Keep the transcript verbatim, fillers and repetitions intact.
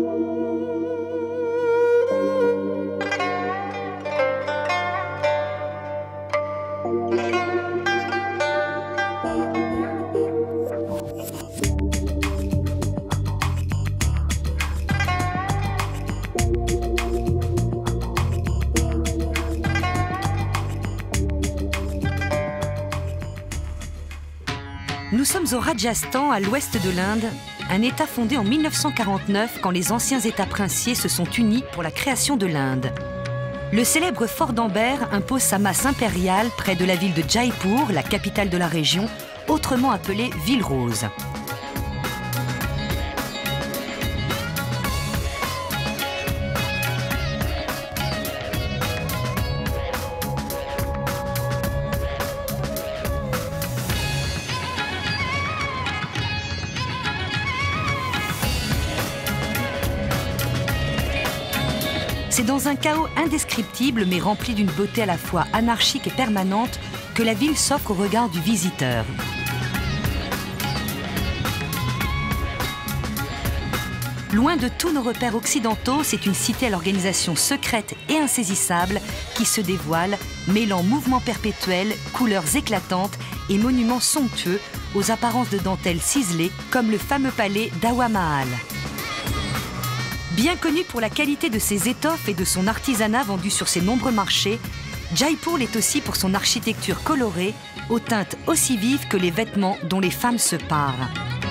Nous sommes au Rajasthan, à l'ouest de l'Inde, un État fondé en mille neuf cent quarante-neuf quand les anciens États princiers se sont unis pour la création de l'Inde. Le célèbre fort d'Amber impose sa masse impériale près de la ville de Jaipur, la capitale de la région, autrement appelée Ville Rose. C'est dans un chaos indescriptible mais rempli d'une beauté à la fois anarchique et permanente que la ville s'offre au regard du visiteur. Loin de tous nos repères occidentaux, c'est une cité à l'organisation secrète et insaisissable qui se dévoile, mêlant mouvements perpétuels, couleurs éclatantes et monuments somptueux aux apparences de dentelles ciselées comme le fameux palais d'Awa Mahal. Bien connu pour la qualité de ses étoffes et de son artisanat vendu sur ses nombreux marchés, Jaipur l'est aussi pour son architecture colorée, aux teintes aussi vives que les vêtements dont les femmes se parent.